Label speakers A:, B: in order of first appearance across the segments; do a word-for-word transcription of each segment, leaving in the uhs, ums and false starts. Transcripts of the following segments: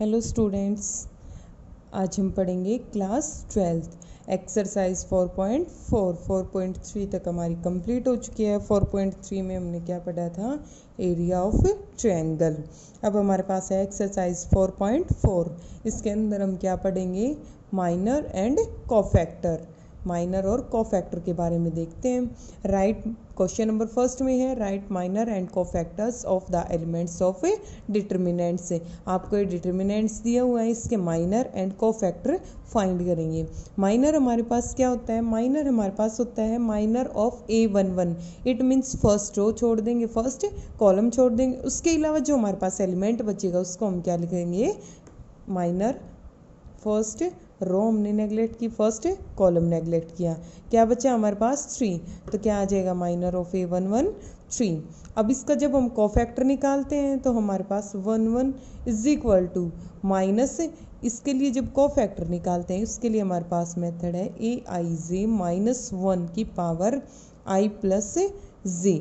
A: Hello students, आज हम पढ़ेंगे class twelfth exercise four point four four point three तक हमारी कंप्लीट हो चुकी है। फोर पॉइंट थ्री में हमने क्या पढ़ा था? Area of triangle. अब हमारे पास है एक्सरसाइज फोर पॉइंट फोर। इसके अंदर हम क्या पढ़ेंगे? Minor and cofactor. माइनर और कोफैक्टर के बारे में देखते हैं। राइट क्वेश्चन नंबर फर्स्ट में है, right minor and cofactors of the elements of a determinants. आपको ये डिटर्मिनेंट्स दिया हुआ है, इसके माइनर एंड कोफैक्टर फाइंड करेंगे। माइनर हमारे पास क्या होता है? माइनर हमारे पास होता है minor of A one one. It means first row छोड़ देंगे, फर्स्ट कॉलम छोड़ देंगे, उसके अलावा जो हमारे पास एलिमेंट बचेगा उसको हम क्या लिखेंगे? माइनर। फर्स्ट रो हमने नेगलेक्ट की, फर्स्ट कॉलम नेगलेक्ट किया, क्या बचा हमारे पास? थ्री। तो क्या आ जाएगा? Minor of A one one three. अब इसका जब हम कोफैक्टर निकालते हैं तो हमारे पास one one is equal to minus, इसके लिए जब कोफैक्टर निकालते हैं उसके लिए हमारे पास मेथड है A I J minus one की power I plus J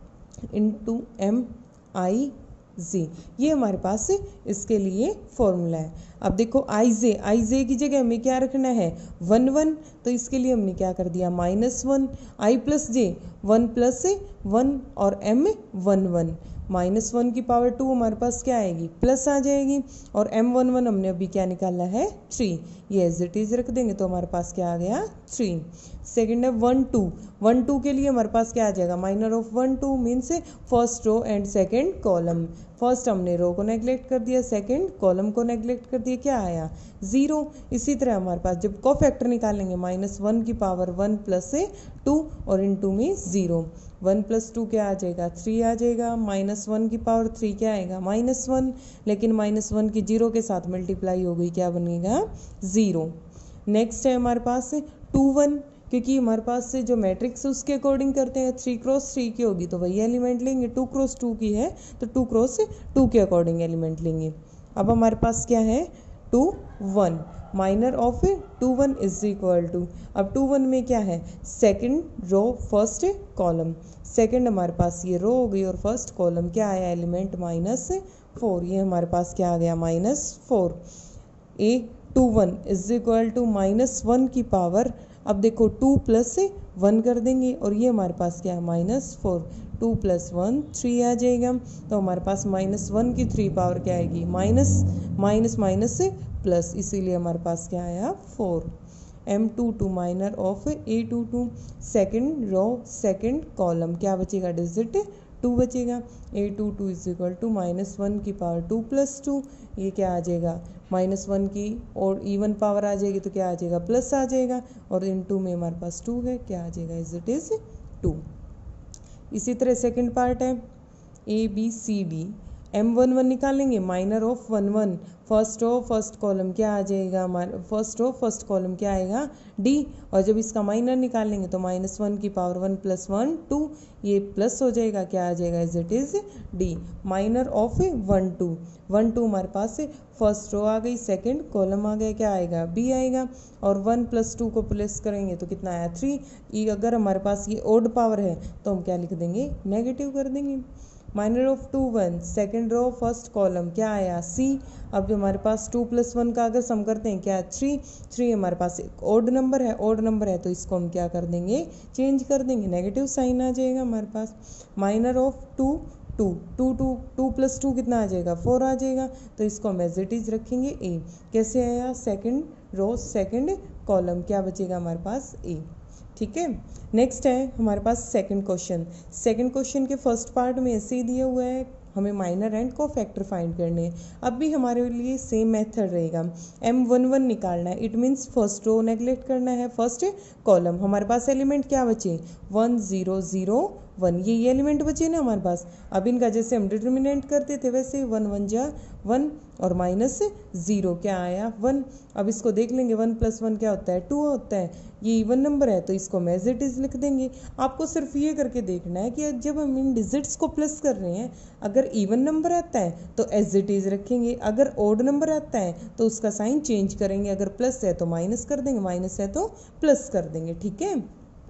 A: into M I J. ये हमारे पास इसके लिए फॉर्मूला है। अब देखो आई जे, आई जे की जगह हमें क्या रखना है? One one. तो इसके लिए हमने क्या कर दिया? Minus one. I plus J, one plus one और M one one. Minus one की पावर टू हमारे पास क्या आएगी? प्लस आ जाएगी। और एम वन वन हमने अभी क्या निकाला है? थ्री। ये एज इट इज रख देंगे तो हमारे पास क्या आ गया? थ्री। सेकेंड है वन टू। वन टू के लिए हमारे पास क्या आ जाएगा? Minor of one two means first row and second column. First हमने रो को नेग्लेक्ट कर दिया, सेकेंड कॉलम को नेग्लेक्ट कर दिया, क्या आया? जीरो। इसी तरह हमारे पास जब कोफैक्टर निकालेंगे माइनस वन की पावर वन प्लस टू और इन टू में जीरो। वन प्लस टू क्या आ जाएगा? थ्री आ जाएगा। माइनस वन की पावर थ्री क्या आएगा? Minus one. लेकिन माइनस वन की जीरो के साथ मल्टीप्लाई हो गई, क्या बनेगा? जीरो। नेक्स्ट है हमारे पास टू वन, क्योंकि हमारे पास से जो मैट्रिक्स उसके अकॉर्डिंग करते हैं, थ्री क्रॉस थ्री की होगी तो वही एलिमेंट लेंगे, टू क्रॉस टू की है तो टू क्रॉस टू के अकॉर्डिंग एलिमेंट लेंगे। अब हमारे पास क्या है? Two one. Minor of two one is equal to, अब टू वन में क्या है? Second row first column. Second हमारे पास ये रो हो गई और फर्स्ट कॉलम क्या आया? Element minus four. ये हमारे पास क्या आ गया? Minus four. A two one is equal to minus one की पावर, अब देखो टू प्लस वन कर देंगे और ये हमारे पास क्या है? Minus four. Two plus one three आ जाएगा। तो हमारे पास माइनस वन की थ्री पावर क्या आएगी? माइनस माइनस माइनस से प्लस, इसीलिए हमारे पास क्या आया? Four. M two two minor of A two two. Second row second column, क्या बचेगा? डिजिट टू बचेगा। A two two is equal to minus one की पावर टू प्लस टू, ये क्या आ जाएगा? माइनस वन की और इवन पावर आ जाएगी तो क्या आ जाएगा? प्लस आ जाएगा। और इन टू में हमारे पास टू है, क्या आ जाएगा? Is it is two. इसी तरह सेकंड पार्ट है A B C D. M one one निकालेंगे, minor of one one. First row first column क्या आ जाएगा? हमारा फर्स्ट रो फर्स्ट कॉलम क्या आएगा? डी। और जब इसका माइनर निकालेंगे तो माइनस वन की power one plus one two, ये प्लस हो जाएगा, क्या आ जाएगा? Is it is D. Minor of one two. One two हमारे पास फर्स्ट रो आ गई, सेकेंड कॉलम आ गया, क्या आएगा? बी आएगा। और वन प्लस टू को प्लस करेंगे तो कितना आया? थ्री। ये अगर हमारे पास ये ओड पावर है तो हम क्या लिख देंगे? नेगेटिव कर देंगे। Minor of two one, second row first column, क्या आया? सी। अब जो हमारे पास टू प्लस वन का अगर सम करते हैं क्या? थ्री। थ्री हमारे पास एक ओड नंबर है, ओड नंबर है तो इसको हम क्या कर देंगे? चेंज कर देंगे, नेगेटिव साइन आ जाएगा हमारे पास। Minor of two two two two two plus two कितना आ जाएगा? फोर आ जाएगा। तो इसको हम एज इट इज रखेंगे ए। कैसे आया? सेकेंड रो सेकेंड कॉलम, क्या बचेगा हमारे पास? ए। ठीक है। नेक्स्ट है हमारे पास सेकंड क्वेश्चन। सेकंड क्वेश्चन के फर्स्ट पार्ट में ऐसे ही दिया हुआ है, हमें माइनर एंड कोफैक्टर फाइंड करने हैं। अब भी हमारे लिए सेम मेथड रहेगा। एम वन वन निकालना है, it means first row neglect करना है, फर्स्ट कॉलम। हमारे पास एलिमेंट क्या बचे? वन जीरो जीरो वन, ये ये एलिमेंट बचे ना हमारे पास। अब इनका जैसे हम डिटर्मिनेंट करते थे वैसे वन वन जा वन और माइनस जीरो, क्या आया? वन। अब इसको देख लेंगे, वन प्लस वन क्या होता है? टू होता है। ये इवन नंबर है तो इसको हम एज इट इज लिख देंगे। आपको सिर्फ ये करके देखना है कि जब हम इन डिजिट्स को प्लस कर रहे हैं, अगर इवन नंबर आता है तो एज इट इज रखेंगे, अगर ओड नंबर आता है तो उसका साइन चेंज करेंगे, अगर प्लस है तो माइनस कर देंगे, माइनस है तो प्लस कर देंगे। ठीक है।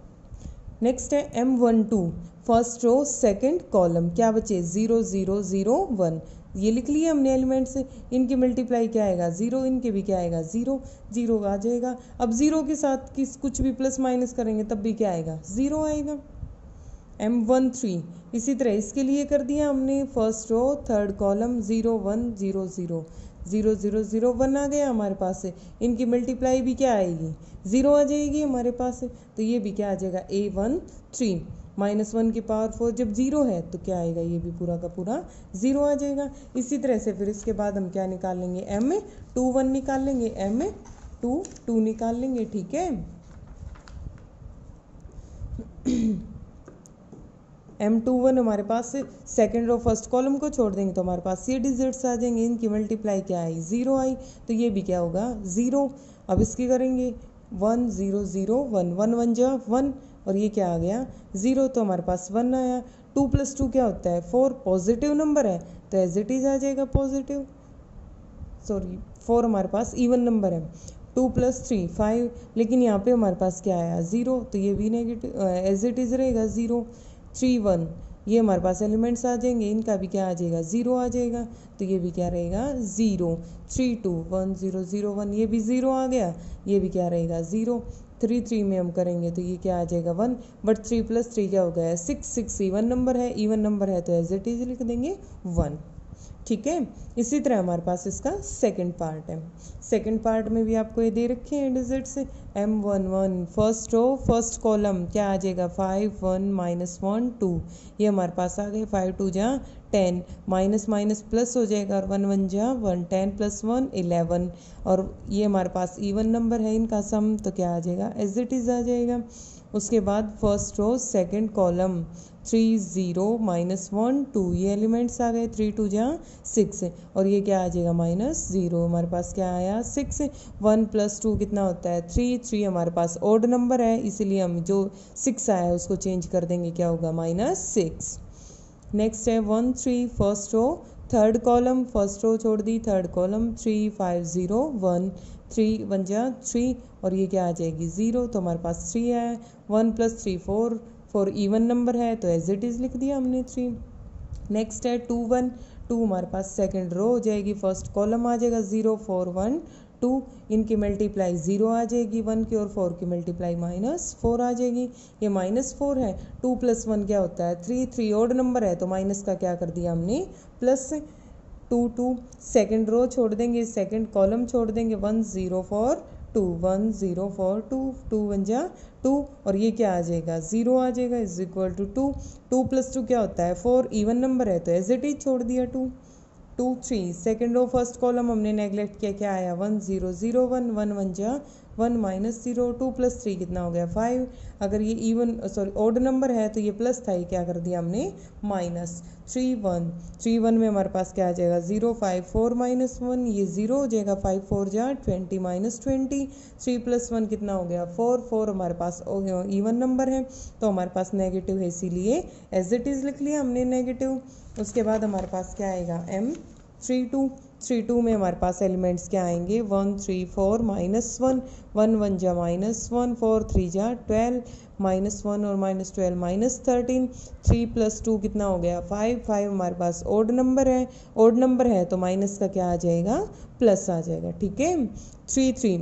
A: नेक्स्ट है M one two, first row second column, क्या बचे? Zero zero zero one. ये लिख लिए हमने एलिमेंट्स, इनकी मल्टीप्लाई क्या आएगा ज़ीरो, इनके भी क्या आएगा ज़ीरो, ज़ीरो आ जाएगा। अब ज़ीरो के साथ किस कुछ भी प्लस माइनस करेंगे तब भी क्या आएगा ज़ीरो आएगा। एम वन थ्री इसी तरह इसके लिए कर दिया हमने, first row third column zero one zero zero zero zero zero one आ गया हमारे पास है। इनकी मल्टीप्लाई भी क्या आएगी ज़ीरो आ जाएगी हमारे पास है, तो ये भी क्या आ जाएगा A one three minus one की पावर फोर, जब ज़ीरो है तो क्या आएगा ये भी पूरा का पूरा ज़ीरो आ जाएगा। इसी तरह से फिर इसके बाद हम क्या निकाल लेंगे, एम टू वन निकाल लेंगे, एम टू टू निकाल लेंगे, ठीक है। एम टू वन हमारे पास सेकेंड रो फर्स्ट कॉलम को छोड़ देंगे तो हमारे पास ये डिजिट्स आ जाएंगे, इनकी मल्टीप्लाई क्या आई ज़ीरो आई, तो ये भी क्या होगा ज़ीरो। अब इसकी करेंगे one zero zero one, one one जा वन और ये क्या आ गया ज़ीरो, तो हमारे पास वन आया। टू प्लस टू क्या होता है फोर, पॉजिटिव नंबर है तो एज इट इज़ आ जाएगा पॉजिटिव, सॉरी फोर हमारे पास इवन नंबर है। टू प्लस थ्री फाइव, लेकिन यहाँ पे हमारे पास क्या आया ज़ीरो, तो ये भी नेगेटिव एज इट इज़ रहेगा ज़ीरो। थ्री वन ये हमारे पास एलिमेंट्स आ जाएंगे, इनका भी क्या आ जाएगा ज़ीरो आ जाएगा, तो ये भी क्या रहेगा zero. Three two one zero zero one ये भी ज़ीरो आ गया, ये भी क्या रहेगा ज़ीरो। थ्री थ्री में हम करेंगे तो ये क्या आ जाएगा one, but three plus three क्या हो गया सिक्स, सिक्स इवन नंबर है, इवन नंबर है तो एज इट इज लिख देंगे वन, ठीक है। इसी तरह हमारे पास इसका सेकंड पार्ट है, सेकंड पार्ट में भी आपको ये दे रखे हैं digits, M one one first row first column क्या आ जाएगा five one minus one two, ये हमारे पास आ गए, फाइव टू जा टेन, माइनस माइनस प्लस हो जाएगा और वन वन जा one, ten plus one eleven, और ये हमारे पास इवन नंबर है इनका सम, तो क्या आ जाएगा एज इट इज़ आ जाएगा। उसके बाद first row second column three zero minus one two, ये एलिमेंट्स आ गए, थ्री टू जा सिक्स और ये क्या आ जाएगा माइनस ज़ीरो, हमारे पास क्या आया सिक्स। वन प्लस टू कितना होता है थ्री, थ्री हमारे पास ओड नंबर है इसीलिए हम जो सिक्स आया है उसको चेंज कर देंगे, क्या होगा माइनस सिक्स। नेक्स्ट है one three first row third column, first row छोड़ दी third column, three five zero one, three one जा थ्री और ये क्या आ जाएगी ज़ीरो, तो हमारे पास थ्री है। One plus three four, four even number है तो एज इट इज़ लिख दिया हमने थ्री। नेक्स्ट है टू वन, टू हमारे पास सेकंड रो हो जाएगी, फर्स्ट कॉलम आ जाएगा ज़ीरो फोर वन टू, इनकी मल्टीप्लाई ज़ीरो आ जाएगी वन की और फोर की मल्टीप्लाई माइनस फोर आ जाएगी, ये माइनस फोर है। टू प्लस वन क्या होता है थ्री, थ्री ओड नंबर है तो माइनस का क्या कर दिया हमने plus. Two two second row छोड़ देंगे, सेकेंड कॉलम छोड़ देंगे, one zero four two, one zero four two, two one जा टू और ये क्या आ जाएगा ज़ीरो आ जाएगा is equal to two. Two plus two क्या होता है फोर, इवन नंबर है तो एज इट इज छोड़ दिया two. Two three second row first column हमने नेगलेक्ट किया, क्या आया one zero zero one, one one जा one minus zero, two plus three कितना हो गया फाइव, अगर ये इवन सॉरी ओड नंबर है तो ये प्लस था, ये क्या कर दिया हमने minus. Three one, three one में हमारे पास क्या आ जाएगा zero, five four minus one, ये ज़ीरो हो जाएगा, फाइव फोर जा twenty minus twenty, three plus one कितना हो गया फोर, फोर हमारे पास इवन नंबर है तो हमारे पास नेगेटिव है इसीलिए एज इट इज़ लिख लिया हमने नेगेटिव। उसके बाद हमारे पास क्या आएगा M three two, three two में हमारे पास एलिमेंट्स क्या आएंगे one three four minus one, one one जा माइनस वन, फोर थ्री जा ट्वेल्व, माइनस वन और minus twelve minus thirteen, three plus two कितना हो गया फाइव, फाइव हमारे पास ओड नंबर है, ओड नंबर है तो माइनस का क्या आ जाएगा प्लस आ जाएगा, ठीक है। Three three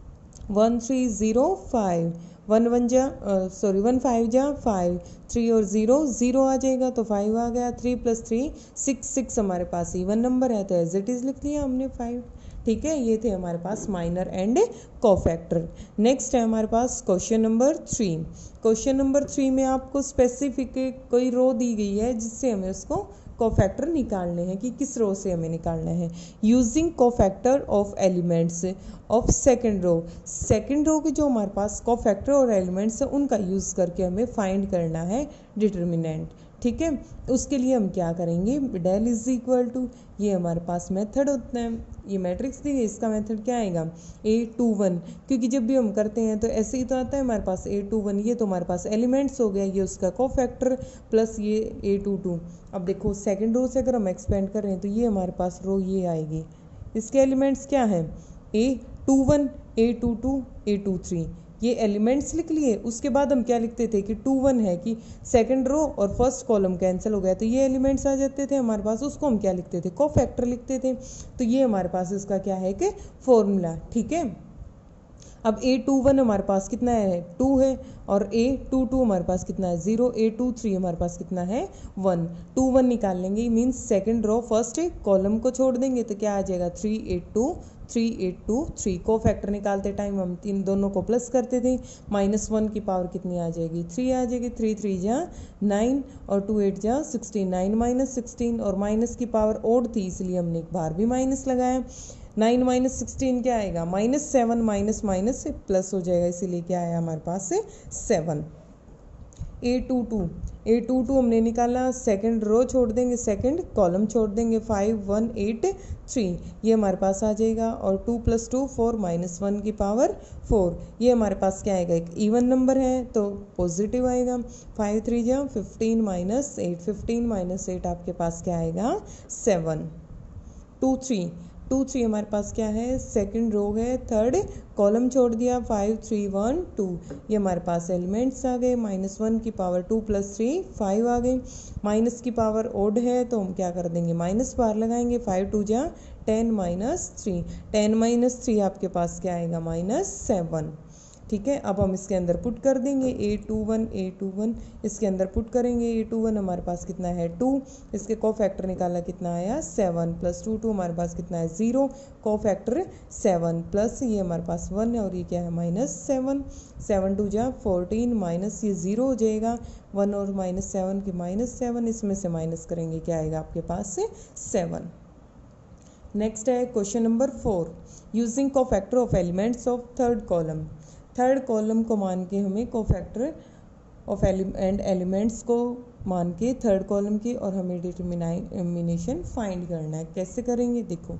A: one three zero five, one one जा सॉरी वन फाइव जा फाइव, थ्री और ज़ीरो ज़ीरो आ जाएगा तो फाइव आ गया, three plus three six, six हमारे पास इवन नंबर है तो एज इट इज़ लिख लिया हमने फाइव, ठीक है। ये थे हमारे पास माइनर एंड कोफैक्टर। नेक्स्ट है हमारे पास question number three. Question number three में आपको स्पेसिफिक कोई रो दी गई है जिससे हमें उसको कोफैक्टर निकालने हैं कि किस रो से हमें निकालना है। Using cofactor of elements of second row, second row के जो हमारे पास कोफैक्टर और एलिमेंट्स हैं उनका यूज़ करके हमें फाइंड करना है डिटर्मिनेंट, ठीक है। उसके लिए हम क्या करेंगे, डेल इज इक्वल टू, ये हमारे पास मेथड होता है, ये मैट्रिक्स दी है, इसका मेथड क्या आएगा ए टू वन, क्योंकि जब भी हम करते हैं तो ऐसे ही तो आता है हमारे पास ए टू वन, ये तो हमारे पास एलिमेंट्स हो गया, ये उसका कोफैक्टर प्लस ये ए टू टू। अब देखो सेकेंड रो से अगर हम एक्सपेंड कर रहे हैं तो ये हमारे पास रो ये आएगी, इसके एलिमेंट्स क्या हैं A two one, A two two, A two three, ये एलिमेंट्स लिख लिए। उसके बाद हम क्या लिखते थे कि टू वन है कि सेकंड रो और फर्स्ट कॉलम कैंसिल हो गया तो ये एलिमेंट्स आ जाते थे हमारे पास, उसको हम क्या लिखते थे, कोफैक्टर लिखते थे। तो ये हमारे पास इसका क्या है कि फॉर्मूला, ठीक है। अब ए टू वन हमारे पास कितना है, टू है, और ए टू टू हमारे पास कितना है, जीरो। ए टू थ्री हमारे पास कितना है, वन। टू वन निकाल लेंगे, means second row first column को छोड़ देंगे तो क्या आ जाएगा, three eight two three eight two three. Cofactor निकालते टाइम हम इन दोनों को प्लस करते थे, माइनस वन की पावर कितनी आ जाएगी, थ्री आ जाएगी। थ्री थ्री जा नाइन और टू एट जा सिक्सटीन, नाइन माइनस सिक्सटीन, और माइनस की पावर ओड थी इसलिए हमने एक बार भी माइनस लगाया। नाइन माइनस सिक्सटीन क्या आएगा, माइनस सेवन, माइनस माइनस से प्लस हो जाएगा, इसीलिए क्या आया हमारे पास से seven. A two two A two two हमने निकाला, सेकंड रो छोड़ देंगे, सेकंड कॉलम छोड़ देंगे, फाइव वन एट थ्री ये हमारे पास आ जाएगा। और two plus two four, minus one की पावर फोर, ये हमारे पास क्या आएगा, एक इवन नंबर है तो पॉजिटिव आएगा। फाइव थ्री जा fifteen minus eight, fifteen minus eight आपके पास क्या आएगा, seven. Two three two three हमारे पास क्या है, सेकंड रो है, थर्ड कॉलम छोड़ दिया, फाइव थ्री वन टू ये हमारे पास एलिमेंट्स आ गए। माइनस वन की power two plus three five आ गई। माइनस की पावर ओड है तो हम क्या कर देंगे, माइनस बार लगाएंगे, फाइव टू जा ten minus three, ten minus three आपके पास क्या आएगा, माइनस सेवन, ठीक है। अब हम इसके अंदर पुट कर देंगे A two one, A two one इसके अंदर पुट करेंगे। ए टू वन हमारे पास कितना है, टू, इसके को फैक्टर निकाला कितना आया, सेवन, प्लस टू टू हमारे पास कितना है, ज़ीरो, को फैक्टर सेवन, प्लस ये हमारे पास वन है और ये क्या है, माइनस सेवन। सेवन टू जा फोर्टीन, माइनस ये ज़ीरो हो जाएगा, वन और माइनस सेवन की माइनस सेवन, इसमें से माइनस करेंगे क्या आएगा आपके पास से, सेवन। नेक्स्ट है question number four, using cofactor of elements of third column. Third column को मान के हमें कोफैक्टर ऑफ एंड एलिमेंट्स को मान के थर्ड कॉलम की और हमें डिटर्मिनेशन फाइंड करना है। कैसे करेंगे, देखो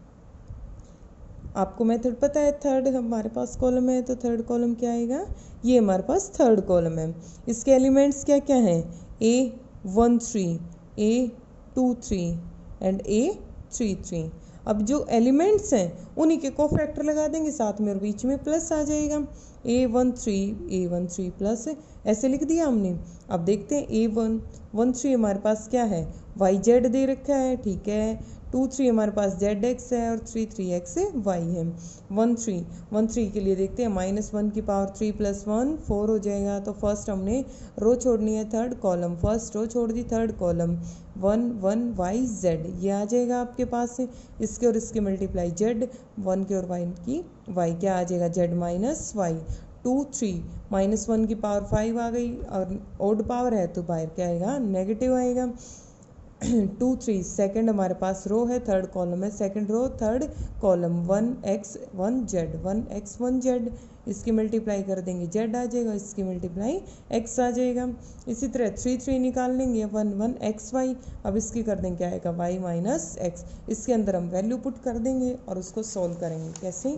A: आपको मेथड पता है, थर्ड हमारे पास कॉलम है तो थर्ड कॉलम क्या आएगा, ये हमारे पास थर्ड कॉलम है। इसके एलिमेंट्स क्या क्या हैं, A one three, A two three and A three three. अब जो एलिमेंट्स हैं उन्हीं के कोफैक्टर लगा देंगे साथ में और बीच में प्लस आ जाएगा, A one three A one three plus ऐसे लिख दिया हमने। अब देखते हैं ए वन वन थ्री हमारे पास क्या है, वाई जेड दे रखा है, ठीक है। टू थ्री हमारे पास जेड एक्स है और थ्री थ्री एक्स वाई है। वन थ्री वन थ्री के लिए देखते हैं, माइनस वन की power three plus one four हो जाएगा। तो फर्स्ट हमने रो छोड़नी है, थर्ड कॉलम, फर्स्ट रो छोड़ दी, third column, one one Y Z ये आ जाएगा आपके पास से। इसके और इसके मल्टीप्लाई जेड, वन के और वाई की वाई क्या आ जाएगा, Z minus Y. Two three minus one की पावर फाइव आ गई और ओड पावर है तो बाहर क्या आएगा, नेगेटिव आएगा। टू थ्री सेकेंड हमारे पास रो है, थर्ड कॉलम है, second row third column, one X one Z, one X one Z, इसकी मल्टीप्लाई कर देंगे जेड आ जाएगा, इसकी मल्टीप्लाई एक्स आ जाएगा। इसी तरह थ्री थ्री निकाल लेंगे, वन वन एक्स वाई, अब इसकी कर देंगे क्या आएगा, वाई माइनस एक्स। इसके अंदर हम वैल्यू पुट कर देंगे और उसको सॉल्व करेंगे। कैसे,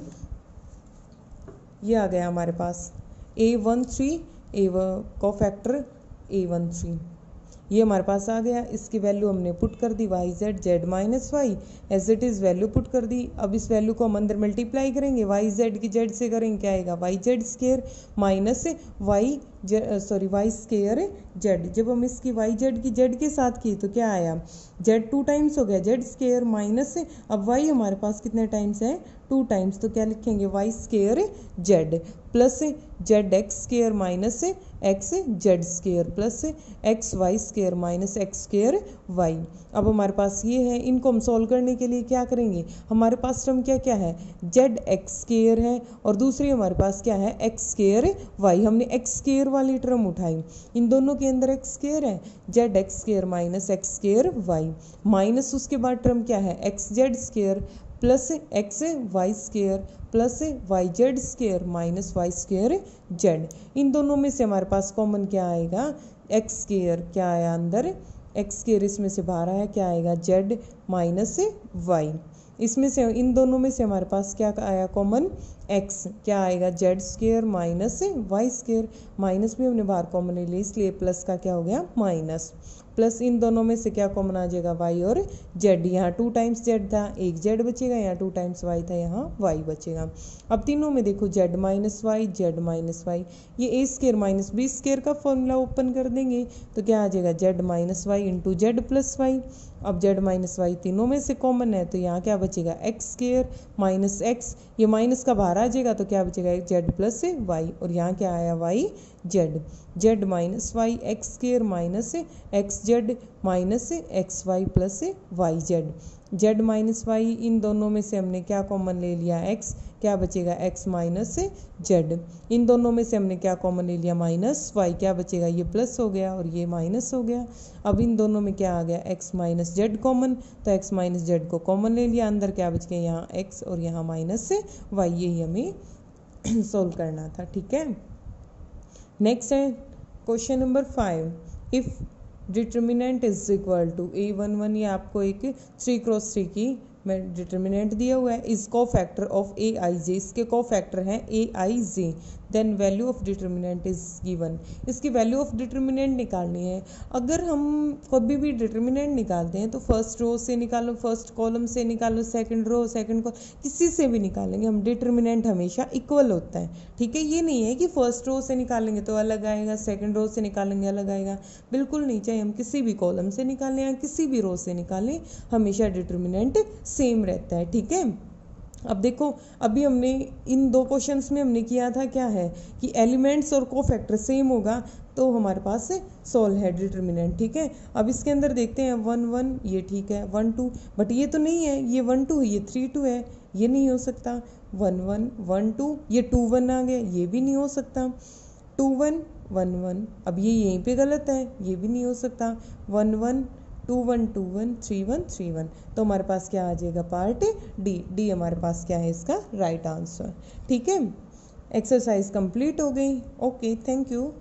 A: ये आ गया हमारे पास ए वन थ्री, ए को फैक्टर ए वन थ्री ये हमारे पास आ गया। इसकी वैल्यू हमने पुट कर दी, Y Z Z minus Y as it is value put कर दी। अब इस वैल्यू को हम अंदर मल्टीप्लाई करेंगे, वाई जेड की जेड से करेंगे क्या आएगा, Y Z square minus Y sorry Y square Z. जब हम इसकी वाई जेड की जेड के साथ की तो क्या आया, जेड टू टाइम्स हो गया, जेड स्केयर माइनस, अब वाई हमारे पास कितने टाइम्स है, टू टाइम्स, तो क्या लिखेंगे, Y square Z plus Z X square minus X Z square plus X Y square minus X square Y. अब हमारे पास ये है, इनको हम सॉल्व करने के लिए क्या करेंगे, हमारे पास टर्म क्या क्या है, जेड एक्स स्केयर है और दूसरी हमारे पास क्या है, एक्स स्केयर वाई। हमने एक्स स्केयर वाली टर्म उठाई, इन दोनों के अंदर एक्स स्केयर है, Z X square minus X square Y, minus उसके बाद टर्म क्या है, X Z square plus X Y square plus Y Z square minus Y square Z. इन दोनों में से हमारे पास कॉमन क्या आएगा, एक्स स्केयर क्या आया अंदर, एक्स स्केयर इसमें से बाहर आया, क्या आएगा, जेड माइनस वाई। इसमें से इन दोनों में से हमारे पास क्या आया कॉमन, एक्स क्या आएगा, Z square minus Y square, minus भी हमने बाहर कॉमन ले लिया इसलिए प्लस का क्या हो गया माइनस, प्लस इन दोनों में से क्या कॉमन आ जाएगा, वाई और जेड। यहाँ टू टाइम्स जेड था, एक जेड बचेगा, यहाँ टू टाइम्स वाई था, यहाँ वाई बचेगा। अब तीनों में देखो Z minus Y, Z minus Y, ये A square minus B square का फॉर्मूला ओपन कर देंगे तो क्या आ जाएगा, Z minus Y into Z plus Y. अब जेड माइनस वाई तीनों में से कॉमन है तो यहाँ क्या बचेगा, एक्स स्केयर माइनस एक्स, ये माइनस का बाहर आ जाएगा तो क्या बचेगा, जेड प्लस वाई, और यहाँ क्या आया, Y Z. Z minus Y X square minus X Z minus X Y plus Y Z. Z minus Y, इन दोनों में से हमने क्या कॉमन ले लिया, एक्स, क्या बचेगा, एक्स माइनस जेड। इन दोनों में से हमने क्या कॉमन ले लिया, माइनस वाई, क्या बचेगा, ये प्लस हो गया और ये माइनस हो गया। अब इन दोनों में क्या आ गया, एक्स माइनस जेड कॉमन, तो एक्स माइनस जेड को कॉमन ले लिया, अंदर क्या बच गया, यहाँ एक्स और यहाँ माइनस वाई, यही हमें सोल्व करना था। ठीक है, नेक्स्ट है question number five. If determinant is equal to A one one, ये आपको एक थ्री क्रॉस थ्री की में डिटर्मिनेंट दिया हुआ है, इज को फैक्टर ऑफ ए आई जे, इसके को फैक्टर हैं A I J, then value of determinant is given. इसकी वैल्यू ऑफ डिटर्मिनेंट निकालनी है। अगर हम कभी भी डिटर्मिनेंट निकालते हैं तो फर्स्ट रो से निकालो, फर्स्ट कॉलम से निकालो, सेकंड रो, सेकंड कॉलम, किसी से भी निकालेंगे हम, डिटर्मिनेंट हमेशा इक्वल होता है। ठीक है, ये नहीं है कि फर्स्ट रो से निकालेंगे तो अलग आएगा, सेकंड रो से निकालेंगे अलग आएगा, बिल्कुल नहीं। चाहे हम किसी भी कॉलम से निकालें या किसी भी रो से निकालें, हमेशा डिटर्मिनेंट सेम रहता है। ठीक है, अब देखो, अभी हमने इन दो क्वेश्चंस में हमने किया था क्या है कि एलिमेंट्स और कोफैक्टर सेम होगा तो हमारे पास से सोल्व है डिटर्मिनेंट। ठीक है, अब इसके अंदर देखते हैं वन वन, ये ठीक है, वन टू, बट ये तो नहीं है, ये वन टू, ये थ्री टू है, ये नहीं हो सकता। वन वन वन टू, ये टू वन आ गया, ये भी नहीं हो सकता। टू वन वन वन, अब ये यहीं पे गलत है, ये भी नहीं हो सकता। One one two one two one, three one three one, तो हमारे पास क्या आ जाएगा, पार्ट डी। डी हमारे पास क्या है, इसका राइट आंसर। ठीक है, एक्सरसाइज कंप्लीट हो गई। Okay, thank you.